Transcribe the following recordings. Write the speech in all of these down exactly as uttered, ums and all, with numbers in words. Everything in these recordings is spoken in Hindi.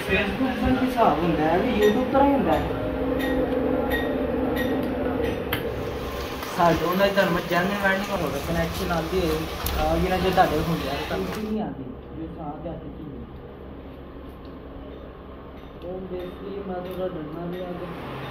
फेसबुक पर भी हिसाब होंदा है भी यूट्यूब तरह ही होंदा है साडे ਉਹਨਾਂ ਦਾ ਧਰਮ ਜਨਰਲ ਵੈਂਡਿੰਗ ਹੋਵੇ ਕਨੈਕਸ਼ਨ ਆਉਂਦੀ ਹੈ ਆ ਜਿਹੜਾ ਜੇ ਤੁਹਾਡੇ ਹੁੰਦੇ ਆ ਤਾਂ ਨਹੀਂ ਆਉਂਦੀ ਜੇ ਸਾਹ ਤੇ ਆਤੀ ਸੀ ਉਹ ਬੇਸਿਕਲੀ ਮੈਂ ਤਾਂ ਡਰਨਾ ਵੀ ਆ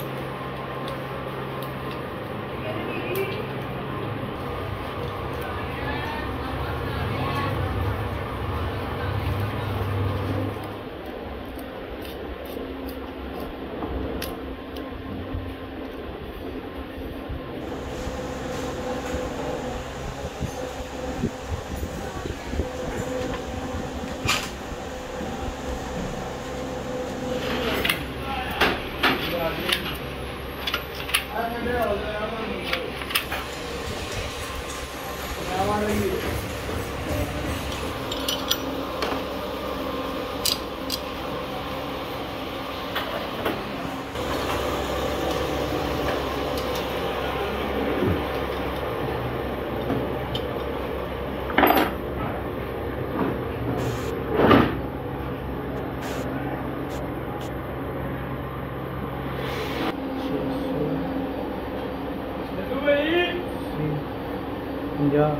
Yeah.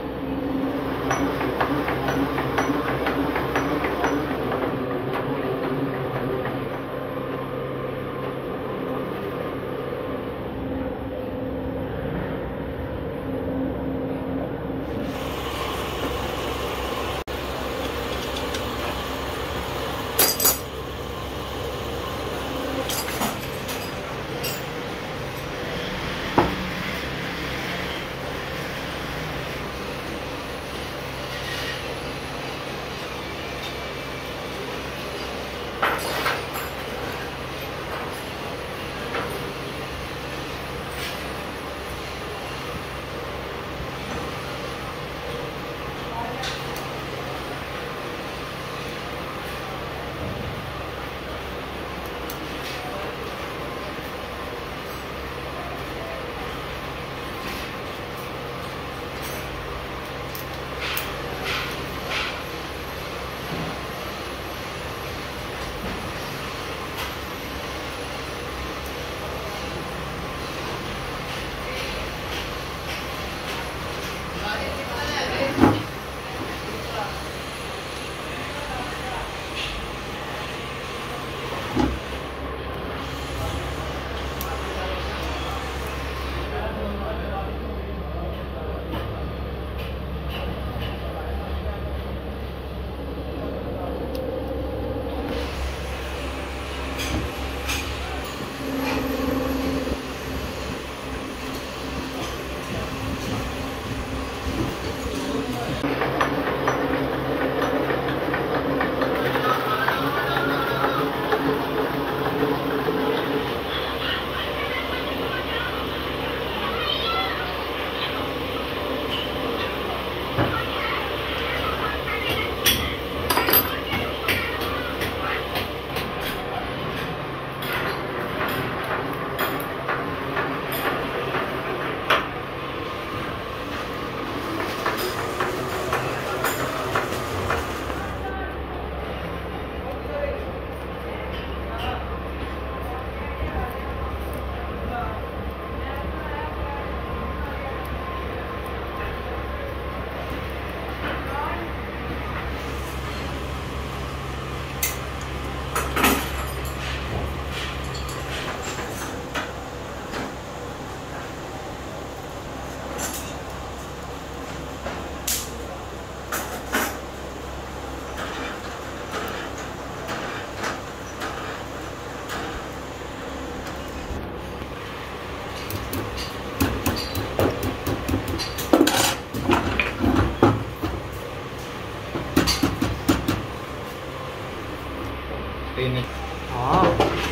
हाँ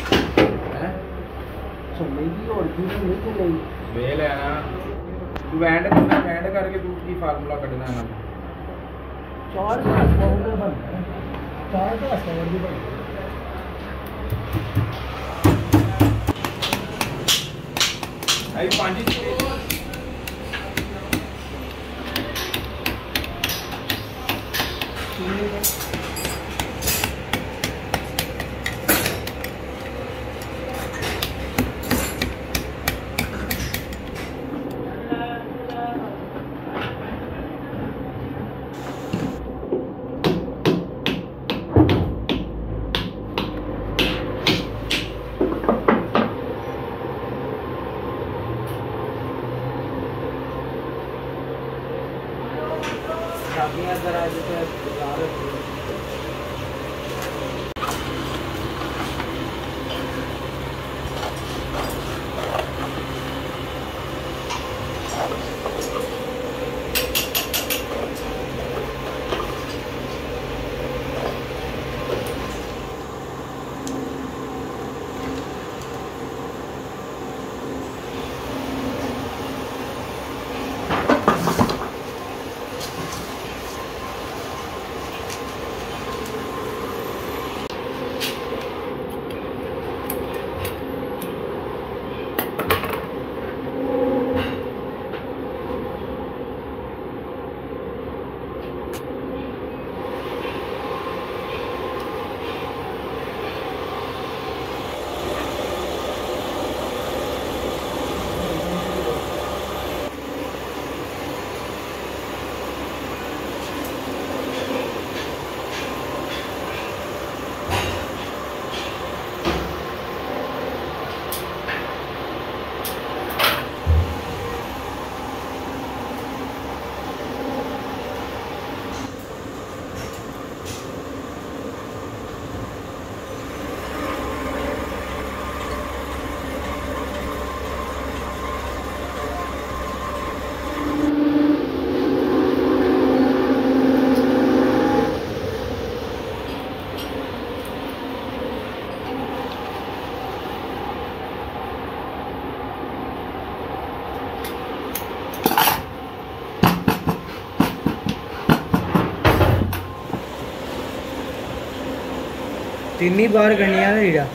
चलेगी और भी नहीं चलेगी वे लेना तू बैंड करना बैंड करके तू की फार्मूला कटना है ना चार का पाउडर बनता है चार का पाउडर भी बनता है आई पांच तीन ही बार करनी है ना रीडा।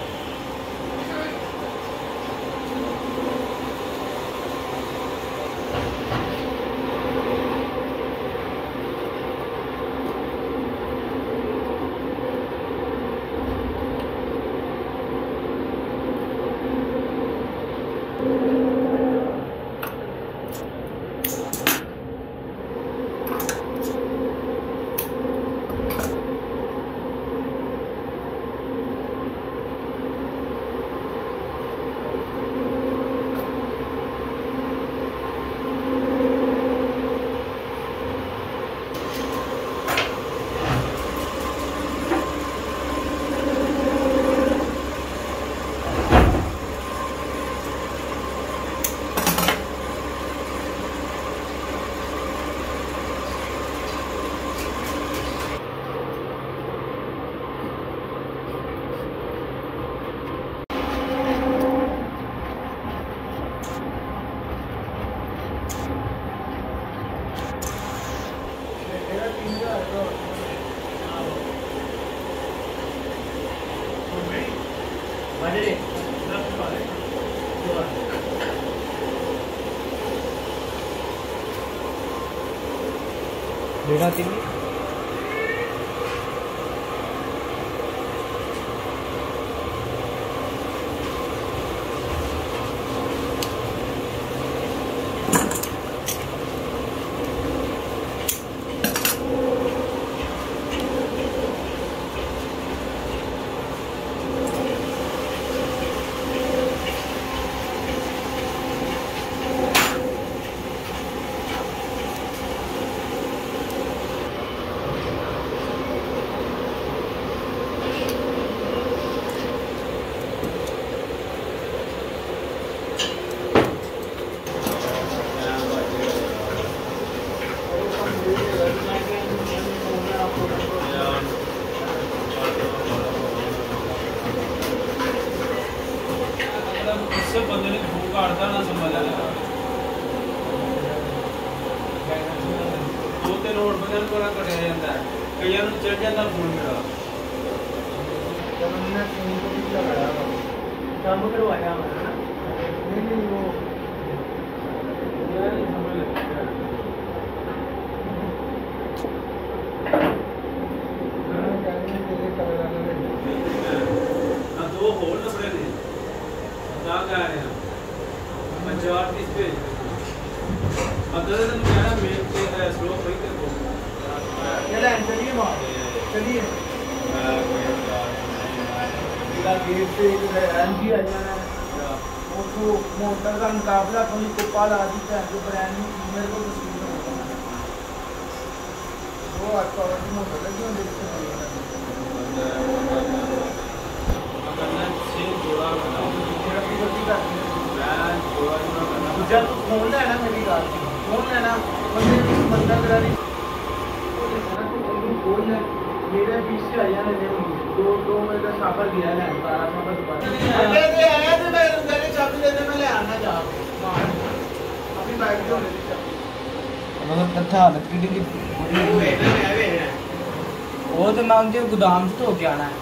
रीडा तीन बंदे ने खूब काटता ना संभाला दो तीन रोड बंदे को ना कटिया जाता है कई बार चढ़ जाता फूल मेरा जब हमने तीन को भी लगाया काम करवाया हमारा ना नहीं नहीं वो यार समझ लगता है ना दो होल ना पड़े थे कहाँ का है पंचायत किस पे अगर तुम क्या है मेल पे है स्लो कोई कर दो चला चलिए माँ चलिए इधर गेट से एमजी आ जाना है वो तो मोटर का मुकाबला कोई कोपाल आदि का जो ब्रांड मेरे को तस्वीर में होता है वो वो आज पावर की मोटर लगी होती है करना छह जोड़ा बनाओ गलती गलती करती है मैं जोड़ा जोड़ा करना जब तू फोन लेना मेरी बात फोन लेना बंदे बंदा करा नहीं वो देखना तो बंदू फोन ले मेरे बीच से आया ने दो दो मेरे का साफर दिया है बारह सौ का दुकान अरे दे आया तो मैं तेरे चाबी दे दे मैं ले आना जा अपनी बाइक जो ले चाबी मतलब कथा लकड़ी की वो तो मैं उनके गोदाम से धो के आना है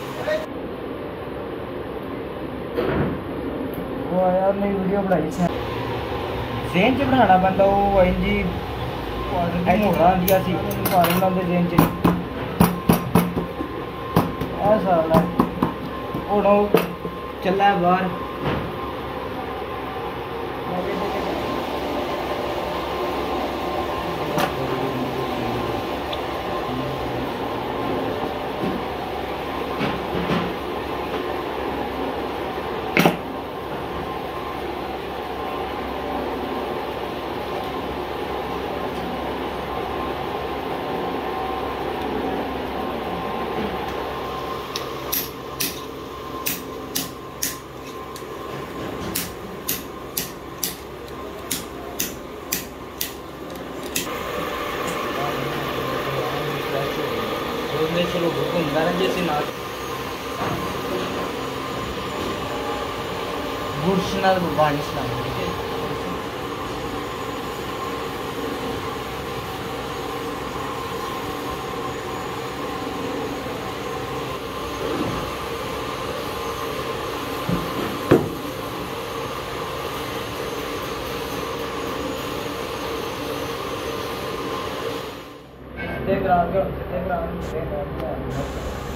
वो यार नई वीडियो बनाई से जेन च बनाना पैंदा वो इंजी मोड़ा आंदिया सी पानी लाते जेन च ऐसा हूँ चला बाहर चलो घूमता रहे जैसे ना गुड्स ना बारिश ना ठीक है देख रहा हूँ देख रहा हूँ